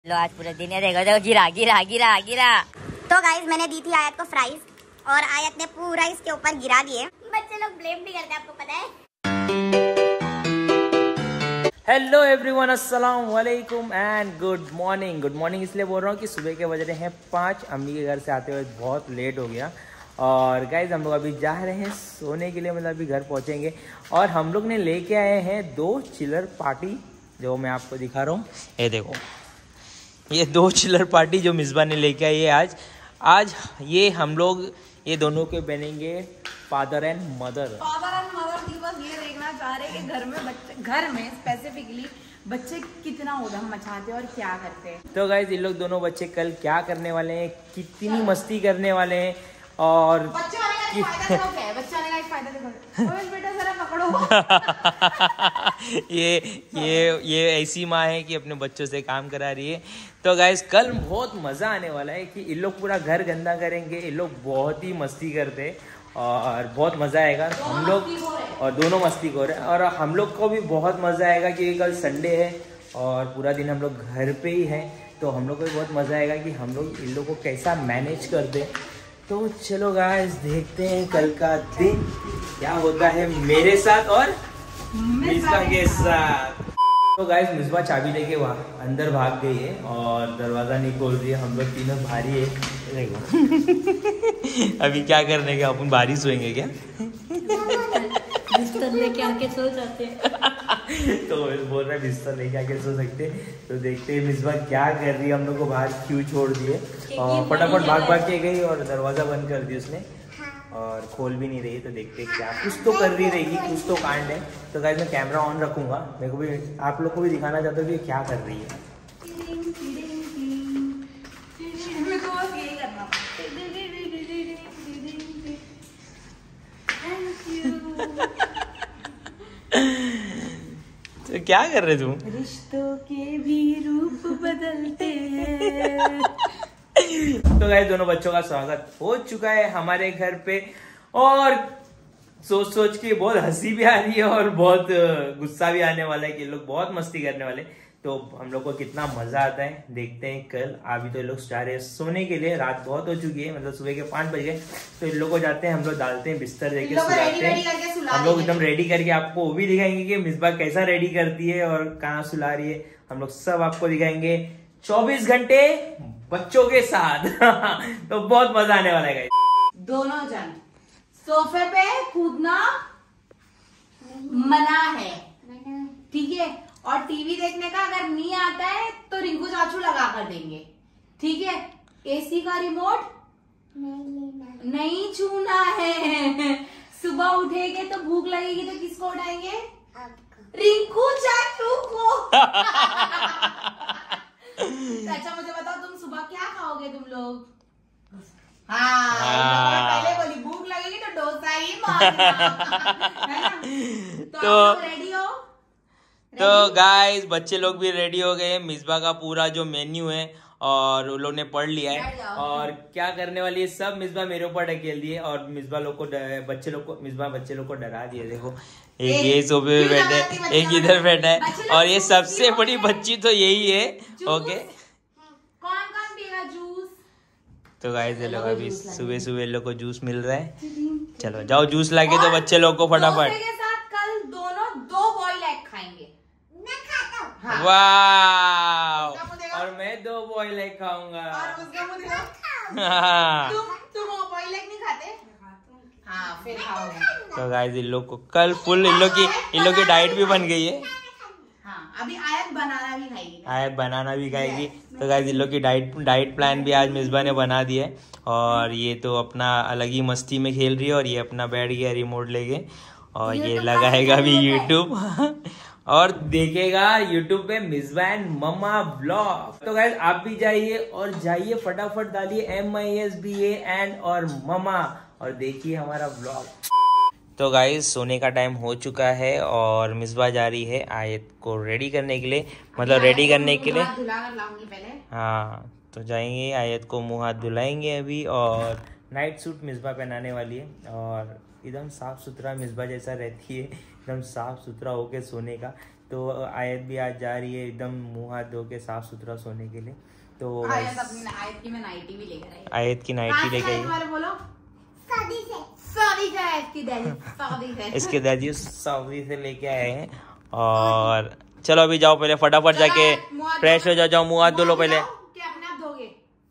लो आज पूरे दिन देखो देखो गिरा गिरा गिरा गिरा। तो गाइस मैंने दी थी आयत को फ्राइज और आयत ने पूरा इसके ऊपर गिरा दिए। बच्चे लोग ब्लेम भी करते हैं, आपको पता है। हेलो एवरीवन, अस्सलाम वालेकुम and good morning. Good morning इसलिए बोल रहा हूँ कि सुबह के बज रहे हैं 5। अम्मी के घर से आते हुए बहुत लेट हो गया और गाइज हम लोग अभी जा रहे हैं सोने के लिए, मतलब अभी घर पहुँचेंगे। और हम लोग ने लेके आए हैं 2 चिलर पार्टी जो मैं आपको दिखा रहा हूँ। ये देखो, ये 2 चिलर पार्टी जो मिसबा ने लेके आई है आज ये हम लोग ये दोनों के बनेंगे फादर एंड मदर दिवस। ये देखना चाह रहे कि घर में स्पेसिफिकली बच्चे कितना उधम मचाते और क्या करते हैं। तो गाइज इन लोग दोनों बच्चे कल क्या करने वाले हैं, कितनी मस्ती करने वाले हैं और बच्चे आने का फायदा क्या है? बच्चे आने का एक फायदा देखो, ओए बेटा जरा पकड़ो। ये ऐसी माँ है कि अपने बच्चों से काम करा रही है। तो गाइज कल बहुत मजा आने वाला है कि इन लोग पूरा घर गंदा करेंगे। इन लोग बहुत ही मस्ती करते हैं और बहुत मजा आएगा। हम लोग और दोनों मस्ती कर रहे हैं और हम लोग को भी बहुत मजा आएगा क्योंकि कल संडे है और पूरा दिन हम लोग घर पे ही हैं। तो हम लोग को भी बहुत मजा आएगा कि हम लोग इन लोग को कैसा मैनेज कर दें। तो चलो गाइस देखते हैं कल का दिन क्या होता है मेरे साथ और मिसबा के साथ। तो गाइस मिसबा चाबी लेके वहाँ अंदर भाग गई है और दरवाजा नहीं खोल रही है। हम लोग तीनों भारी है, देखो। अभी क्या करने का, अपन भारी सोएंगे क्या? बिस्तर लेके आके सो जाते हैं। तो बोल रहा है बिस्तर लेके आके सो सकते। तो देखते हैं मिसबा क्या कर रही है। हम लोग को बाहर क्यों छोड़ दिए और फटाफट भाग के गई और दरवाजा बंद कर दिया उसने और खोल भी नहीं रही है। तो देखते हैं क्या, कुछ तो कर रही रहेगी, कुछ तो कांड है। तो गाइस मैं कैमरा ऑन रखूंगा, मेरे को भी आप लोग को भी दिखाना चाहता हूँ कि क्या कर रही है। तो क्या कर रहे तुम? रिश्तों के भी रूप बदलते हैं। तो गाइस दोनों बच्चों का स्वागत हो चुका है हमारे घर पे और सोच के बहुत हंसी भी आ रही है और बहुत गुस्सा भी आने वाला है कि लोग बहुत मस्ती करने वाले। तो हम लोग को कितना मजा आता है देखते हैं कल। अभी तो ये लोग जा रहे हैं सोने के लिए, रात बहुत हो चुकी है, मतलब सुबह के 5 बज गए। तो इन लोग को जाते हैं, हम लोग डालते हैं बिस्तर देके सुलाते हैं। हम लोग एकदम रेडी करके आपको वो भी दिखाएंगे कि मिसबा कैसा रेडी करती है और कहाँ सुला रही है। हम लोग सब आपको दिखाएंगे 24 घंटे बच्चों के साथ। तो बहुत मजा आने वाला है। दोनों जन सोफे पे कूदना मना है, ठीक है? और टीवी देखने का अगर नहीं आता है तो रिंकू चाचू लगा कर देंगे, ठीक है? एसी का रिमोट नहीं छूना है। सुबह उठेंगे तो भूख लगेगी तो किसको उठाएंगे? रिंकू चाचू को। अच्छा मुझे बताओ, तुम सुबह क्या खाओगे तुम लोग? हाँ, पहले बोली भूख लगेगी तो डोसा ही मारना, है ना? तो रेडी हो? तो गाइस बच्चे लोग भी रेडी हो गए। मिसबा का पूरा जो मेन्यू है और उन लोग ने पढ़ लिया है और क्या करने वाली है सब मिसबा मेरे ऊपर ढकेल दिए और मिसबा लोग को बच्चे लोग को डरा दिए। देखो एक ये सोफे पे बैठे, एक इधर बैठा है और ये सबसे बड़ी बच्ची तो यही है। ओके, कौन कौन पिएगा जूस? तो गाइस ये लोग अभी सुबह लोग को जूस मिल रहा है। चलो जाओ जूस लाके दो बच्चे लोग को फटाफट। के साथ कल दोनों 2 बॉयल एग खाएंगे। हाँ। वाह, और मैं 2 बॉयल एग खाऊंगा। तुम बॉयल एग नहीं खाते? हाँ, फिर खाओगे। तो गाइस इन लोग को कल फुल इन लोग की डाइट भी बन गई है। हाँ, अभी आयत बनाना भी खाएगी। आयत बनाना भी खाएगी। तो गाइस इन लोग की डाइट प्लान भी आज मिसबा ने बना दिया है और ये तो अपना अलग ही मस्ती में खेल रही है और ये अपना बैठ गया रिमोट लेके और ये लगाएगा भी यूट्यूब और देखेगा यूट्यूब पे मिसबा एंड मम्मा व्लॉग। तो गाइस आप भी जाइए और जाइए फटाफट डालिए MISBA एंड और मम्मा और देखिए हमारा व्लॉग। तो गाइस सोने का टाइम हो चुका है और मिसबा जा रही है आयत को रेडी करने के लिए, मतलब रेडी करने के लिए। हाँ, तो जाएंगे आयत को मुंह हाथ धुलाएंगे अभी और नाइट सूट मिसबा पहनाने वाली है और एकदम साफ सुथरा मिसबा जैसा रहती है, एकदम साफ सुथरा होके सोने का। तो आयत भी आज जा रही है एकदम मुंह हाथ धो के साफ सुथरा सोने के लिए। तो आयत की मैं नाइटी भी लेकर आई। आयत की नाइटी लेके आई। बोलो इसके दादी सऊदी से लेके आए हैं। और चलो अभी जाओ पहले फटाफट जाके फ्रेश हो जाओ, मुंह हाथ धो लो पहले। अपने आप धोगे?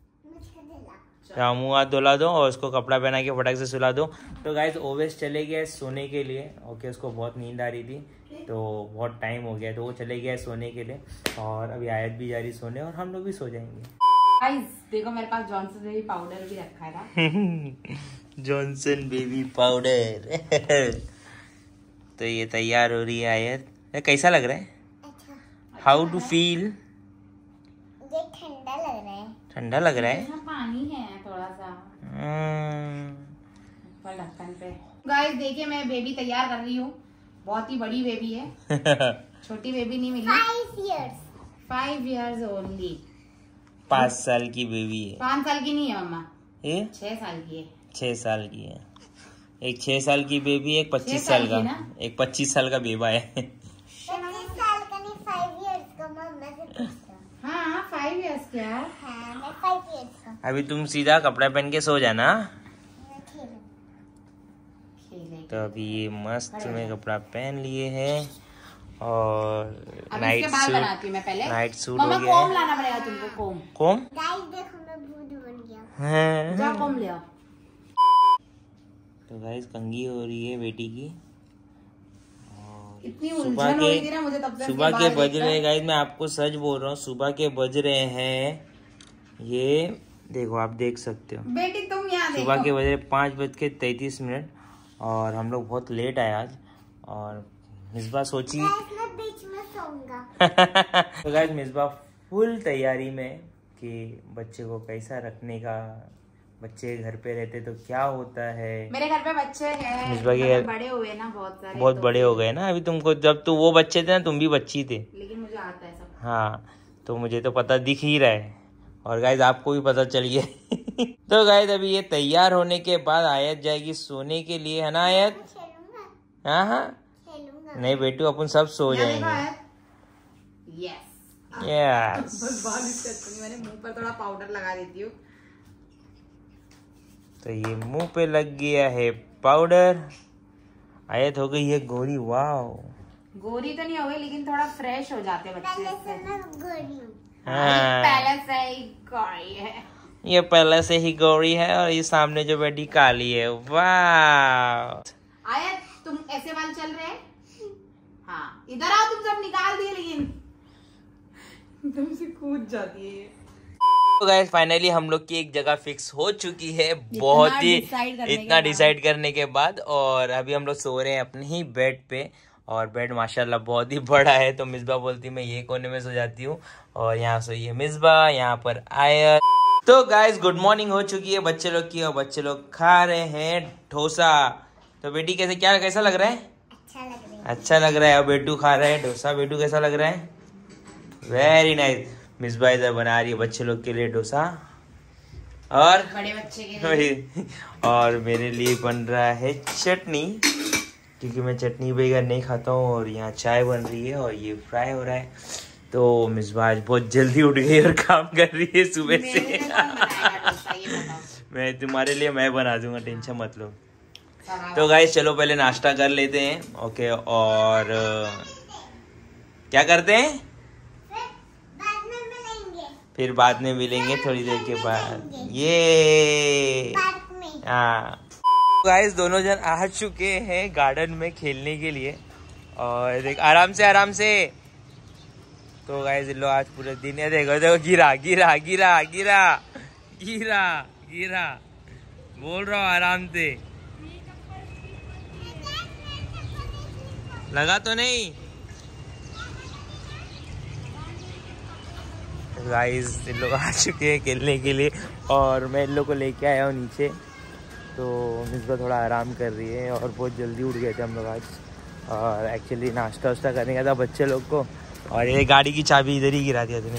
मुंह हाथ धुला दो और उसको कपड़ा पहना के फटाक से सुला दो। तो गाइस ओवेस चले गए सोने के लिए। ओके, उसको बहुत नींद आ रही थी तो बहुत टाइम हो गया तो वो चले गया सोने के लिए। और अभी आयत भी जा रही सोने और हम लोग भी सो जाएंगे। गाइस देखो मेरे पास जॉनसन बेबी पाउडर भी रखा है। Johnson baby powder. तो ये तैयार हो रही है आयत। कैसा लग रहा है? How to feel? ये ठंडा लग रहा है। ठंडा लग रहा है? पानी है थोड़ा सा ऊपर ढक्कन पे। गाइस देखिए मैं बेबी तैयार कर रही हूँ। बहुत ही बड़ी बेबी है। छोटी बेबी नहीं मिली। 5 years ओनली। 5 साल की बेबी है। 5 साल की नहीं है मम्मा, ये 6 साल की है। 6 साल की है। एक 6 साल की बेबी, एक 25 साल का, एक 25 साल का बेबा है। 25 साल का नहीं, 5 years का। मम्मा से पूछता। हाँ 5 years क्या? हाँ मैं 5 years का। अभी तुम सीधा कपड़ा पहन के सो जाना। तो अभी ये मस्त में कपड़ा पहन लिए हैं और नाइट सूट हो गया। कोम लाना पड़ेगा तुमको। कोम गाइस देखो मैं भूत बन गया। जा कोम ले आओ। तो गाइस कंघी हो रही है बेटी की। इतनी उलझन हो रही थी ना मुझे तब से। सुबह के बज रहे हैं गाइस, मैं आपको सच बोल रहा हूँ, सुबह के बज रहे हैं। ये देखो आप देख सकते हो बेटी, तुम यहाँ देखो। सुबह के बज रहे 5:33 और हम लोग बहुत लेट आए आज। और मिसबा सोची मैं बीच में सोऊंगा। तो गाइस मिसबा फुल तैयारी में कि बच्चे को कैसा रखने का। बच्चे घर पे रहते तो क्या होता है। मेरे घर पे बच्चे हैं, मिसबा के घर बड़े हुए ना बहुत सारे। बहुत बड़े हो गए ना अभी तुमको। जब तो वो बच्चे थे ना तुम भी बच्ची थे। लेकिन मुझे आता है सब। हाँ तो मुझे तो पता दिख ही रहा है और गाइस आपको भी पता चल गया। तो गाइस अभी ये तैयार होने के बाद आयत जाएगी सोने के लिए, है ना आयत? हाँ हाँ नहीं बेटू अपन सब सो जाएंगे। यस मैंने मुंह पर थोड़ा पाउडर लगा देती हूँ। तो ये मुंह पे लग गया है पाउडर। आयत हो गई है गोरी। वाह गोरी तो नहीं हो गई लेकिन थोड़ा फ्रेश हो जाते बच्चे से। हाँ पहले से ही गोरी है। ये पहले से ही गोरी है और ये सामने जो बेटी काली है। वाह आयत तुम ऐसे बाल चल रहे हैं? हाँ इधर आओ, तुम सब निकाल दिए लेकिन तुमसे कूद जाती है। तो गाइस फाइनली हम लोग की एक जगह फिक्स हो चुकी है, बहुत ही इतना डिसाइड करने के बाद। और अभी हम लोग सो रहे हैं अपने ही बेड पे और बेड माशाल्लाह बहुत ही बड़ा है। तो मिसबा बोलती मैं ये कोने में सो जाती हूँ और यहाँ सोई है मिसबा, यहाँ पर आयत। तो गाइस गुड मॉर्निंग हो चुकी है बच्चे लोग की और बच्चे लोग खा रहे हैं डोसा। तो बेटी कैसा लग रहा है? अच्छा लग रहा है। और बेटू खा रहा है डोसा। बेटू कैसा लग रहा है? Very nice. मिसबा इधर बना रही है बच्चे लोग के लिए डोसा और बड़े बच्चे के लिए और मेरे लिए बन रहा है चटनी, क्योंकि मैं चटनी वगैरह नहीं खाता हूँ। और यहाँ चाय बन रही है और ये फ्राई हो रहा है। तो मिसबा आज बहुत जल्दी उठ गई और काम कर रही है सुबह से। मैं तुम्हारे लिए मैं बना दूंगा, टेंशन मत लो। तो गाइस चलो पहले नाश्ता कर लेते हैं। ओके और क्या करते हैं फिर बाद में मिलेंगे थोड़ी देर के बाद। ये हाँ गाइस दोनों जन आ चुके हैं गार्डन में खेलने के लिए। और देख आराम से। तो गाइस लो आज पूरे दिन है। देखो गिरा बोल रहा हूँ आराम से। लगा तो नहीं? गाइस इन लोग आ चुके हैं खेलने के लिए और मैं इन लोग को लेके आया हूँ नीचे। तो मिसबा थोड़ा आराम कर रही है और बहुत जल्दी उठ गए थे हम लोग आज। और एक्चुअली नाश्ता वाश्ता करने का था बच्चे लोग को और ये गाड़ी की चाबी इधर ही गिरा दिया तूने।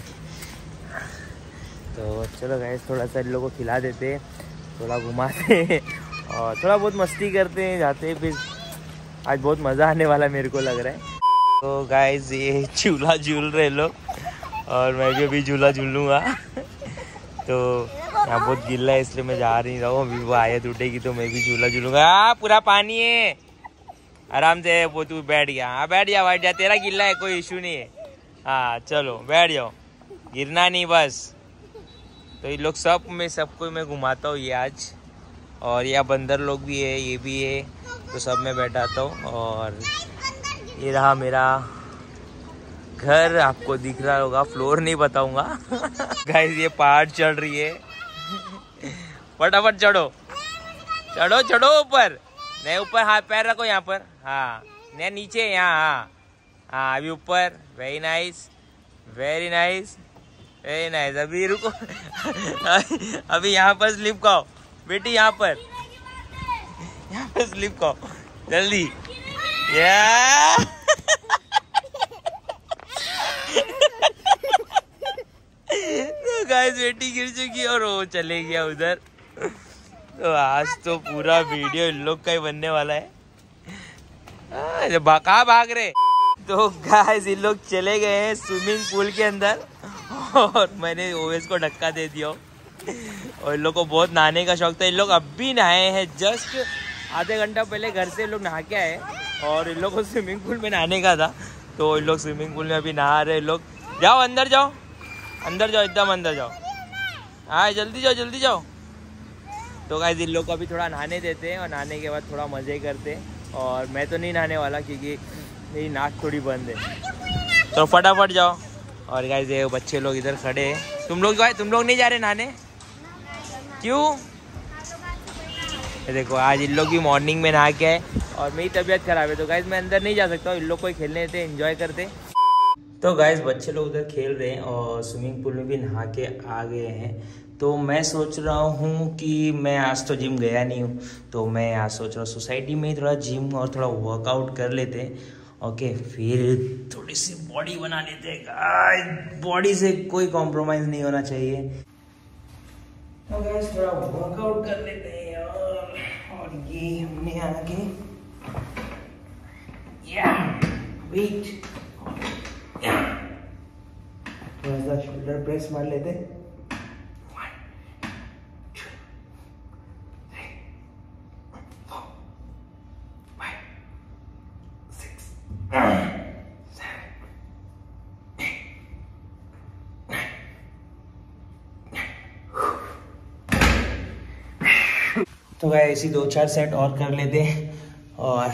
तो चलो गाइस थोड़ा सा इन लोग को खिला देते, थोड़ा घुमाते और थोड़ा बहुत मस्ती करते हैं जाते हैं। फिर आज बहुत मज़ा आने वाला मेरे को लग रहा है। तो गाइस ये झूला झूल रहे लोग और मैं भी अभी झूला झूलूंगा। तो यहाँ बहुत गिल्ला है इसलिए मैं जा नहीं रहा हूँ। अभी वो आयत उठेगी तो मैं भी झूला झूलूंगा। पूरा पानी है, आराम से वो तू बैठ गया। हाँ बैठ जा, तेरा गिल्ला है, कोई इशू नहीं है। हाँ चलो बैठ जाओ, गिरना नहीं बस। तो ये लोग सबको मैं घुमाता हूँ ये आज। और यहाँ बंदर लोग भी है, ये भी है, तो सब में बैठाता हूँ। और ये रहा मेरा घर, आपको दिख रहा होगा, फ्लोर नहीं बताऊंगा। गाइस ये पहाड़ चढ़ रही है, फटाफट चढ़ो चढ़ो चढ़ो ऊपर। नहीं ऊपर हाथ पैर रखो यहाँ पर। हाँ नहीं नीचे, यहाँ। हाँ हाँ अभी ऊपर। Very nice very nice very nice. अभी रुको। अभी यहाँ पर स्लिप खाओ बेटी, यहाँ पर स्लिप खाओ जल्दी। या तो गाइस बेटी गिर चुकी और वो चले गया उधर। तो आज तो पूरा वीडियो इन लोग का ही बनने वाला है। कहाँ भाग रहे। तो गाइस इन लोग चले गए हैं स्विमिंग पूल के अंदर और मैंने ओवेस को धक्का दे दिया। और इन लोग को बहुत नहाने का शौक था। इन लोग अभी नहाए हैं, जस्ट आधे घंटा पहले घर से लोग नहा के आए और इन लोग को स्विमिंग पूल में नहाने का था। तो इन लोग स्विमिंग पूल में अभी नहा रहे। लोग जाओ अंदर जाओ, अंदर जाओ, एकदम अंदर जाओ। हाँ जल्दी जाओ जल्दी जाओ। तो गाइस इन लोग को अभी थोड़ा नहाने देते हैं और नहाने के बाद थोड़ा मज़े करते हैं। और मैं तो नहीं नहाने वाला क्योंकि मेरी नाक थोड़ी बंद है। तो फटाफट जाओ। और गाइस ये बच्चे लोग इधर खड़े हैं। तुम लोग नहीं जा रहे नहाने क्यों? ये देखो आज इन लोग भी मॉर्निंग में नहा के आए और मेरी तबीयत खराब है। तो गाइस मैं अंदर नहीं जा सकता हूँ, इन लोग को ही खेलने देते, एंजॉय करते। तो गाइस बच्चे लोग उधर खेल रहे हैं और स्विमिंग पूल में भी नहा के आ गए हैं। तो मैं सोच रहा हूँ कि मैं आज तो जिम गया नहीं हूँ, तो मैं आज सोच रहा हूँ सोसाइटी में थोड़ा जिम और थोड़ा वर्कआउट कर लेते हैं। ओके फिर थोड़ी सी बॉडी बना लेते हैं। बॉडी से कोई कॉम्प्रोमाइज़ नहीं होना चाहिए। तो गाइस थोड़ा वर्कआउट कर लेते हैं यार। और ये हमने आगे वेट थोड़ा सा शोल्डर प्रेस मार लेते हैं। तो गाइस ऐसी 2-4 सेट और कर लेते हैं। और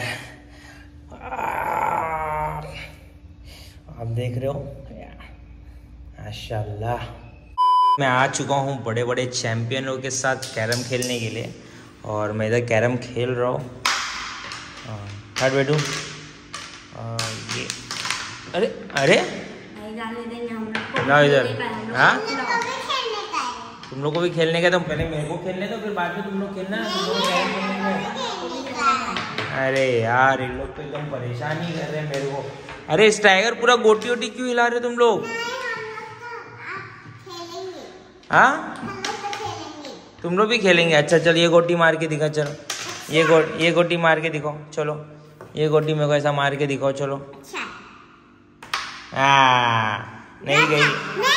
आप देख रहे हो माशाल्लाह मैं आ चुका हूँ बड़े बड़े चैंपियनों के साथ कैरम खेलने के लिए। और मैं इधर कैरम खेल रहा हूँ। हट बैठू। ये अरे अरे ना इधर। हाँ तुम लोग को भी खेलने का, तो पहले मेरे को खेलने दो फिर बाद में तुम लोग खेलना। अरे यार इन लोग तो एकदम परेशान ही कर रहे हैं मेरे को। अरे स्ट्राइकर पूरा गोटी वोटी क्यों हिला रहे तुम लोग? हाँ तुम लोग भी खेलेंगे? अच्छा चल ये गोटी मार के दिखा। चलो ये गोटी मार के दिखाओ। चलो ये गोटी मेरे को ऐसा मार के दिखाओ। चलो नहीं गई।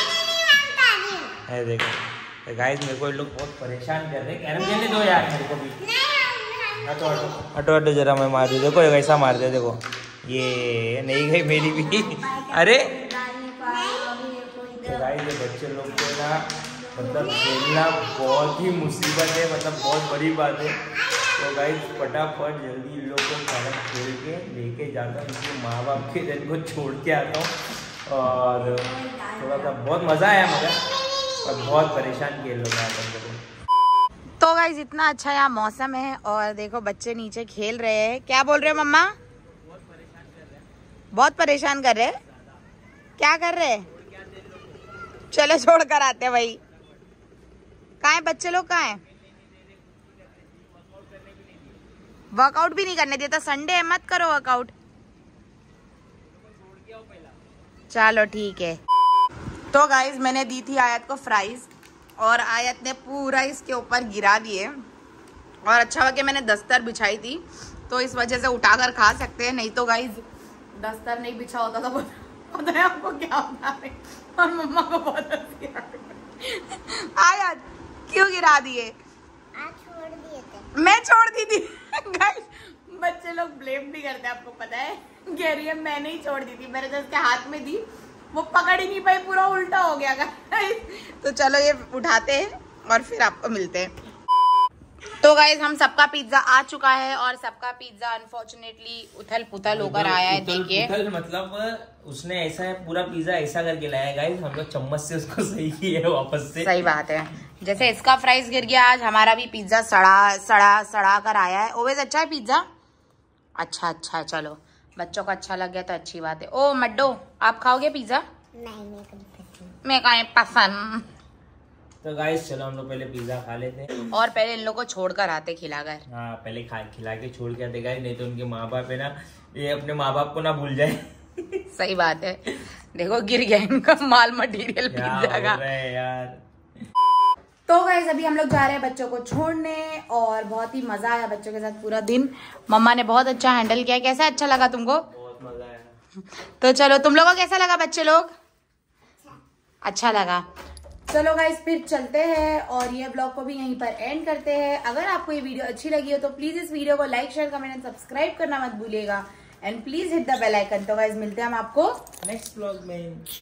अरे देखो तो गाइस मेरे को ये लोग बहुत परेशान कर रहे हैं। कैरम खेलने दो यार मेरे को भी। हटो जरा मैं मार दूँ। देखो ऐसा मार दे। देखो ये नहीं गई मेरी भी। अरे तो गाइस ये बच्चे लोग को ना मतलब खेलना बहुत ही मुसीबत है, मतलब बहुत बड़ी बात है। तो गाइस फटाफट जल्दी इन लोग को कैरम खेल के लेके जाता हूँ। उनके माँ बाप के दिन को छोड़ के आता हूँ। और थोड़ा सा बहुत मज़ा आया मुझे और बहुत परेशान किए लोग यहाँ। तो गाइस इतना अच्छा यहाँ मौसम है और देखो बच्चे नीचे खेल रहे हैं। क्या बोल रहे हो मम्मा? बहुत परेशान कर रहे हैं। क्या कर रहे हैं? चलो छोड़ कर आते हैं भाई। कहाँ है बच्चे लोग? कहाँ है? वर्कआउट भी नहीं करने देता। संडे है, मत करो वर्कआउट। चलो ठीक है। तो गाइज मैंने दी थी आयत को फ्राइज और आयत ने पूरा इसके ऊपर गिरा दिए। और अच्छा हुआ कि मैंने दस्तर बिछाई थी तो इस वजह से उठाकर खा सकते हैं, नहीं तो गाइज दस्तर नहीं बिछा होता था, पता है आपको क्या होता है। और मम्मा को बहुत हंसी आ रही। आया क्यों गिरा दिए? आज छोड़ दिए थे। मैं छोड़ दी थी। गाइस बच्चे लोग ब्लेम भी करते हैं, आपको पता है। कह रही है मैंने ही छोड़ दी थी, मैंने तो उसके हाथ में दी, वो पकड़ ही नहीं पाई, पूरा उल्टा हो गया। तो चलो ये उठाते हैं और फिर आपको मिलते हैं। तो गाइज हम सबका पिज्जा आ चुका है और सबका पिज्जा अनफॉर्चुनेटली उथल पुथल होकर आया है। देखिए मतलब उसने ऐसा है, पूरा पिज्जा ऐसा करके लाया गाइस, हम लोग चम्मच से उसको सही किए है वापस से। सही बात है। जैसे इसका फ्राइज गिर गया, आज हमारा भी पिज्जा सड़ा कर आया है। ओवेज अच्छा है पिज्जा? अच्छा चलो, बच्चों को अच्छा लग गया तो अच्छी बात है। ओ मड्डो, आप खाओगे पिज्जा? नहीं, मेरे को नहीं पसंद। मैं कहीं पसंद। तो गाइस चलो हम लोग पहले पिज्जा खा लेते हैं और पहले इन लोग को छोड़कर आते खिलाकर। हाँ पहले खिला के छोड़ के आते गाइस, नहीं तो उनके माँ बाप है ना, ये अपने माँ बाप को ना भूल जाए। सही बात है। देखो गिर गया इनका माल मटेरियल पिज्जा का यार। तो गाइस अभी हम लोग जा रहे हैं बच्चों को छोड़ने और बहुत ही मजा आया बच्चों के साथ पूरा दिन। मम्मा ने बहुत अच्छा हैंडल किया। कैसा अच्छा लगा तुमको? बहुत मजा आया। तो चलो तुम लोगों को कैसा लगा बच्चे लोग? अच्छा लगा। चलो गाइस फिर चलते हैं और ये ब्लॉग को भी यहीं पर एंड करते हैं। अगर आपको ये वीडियो अच्छी लगी हो तो प्लीज इस वीडियो को like share comment and subscribe करना मत भूलिएगा and please hit the bell icon. तो गाइस मिलते हैं हम आपको नेक्स्ट ब्लॉग में।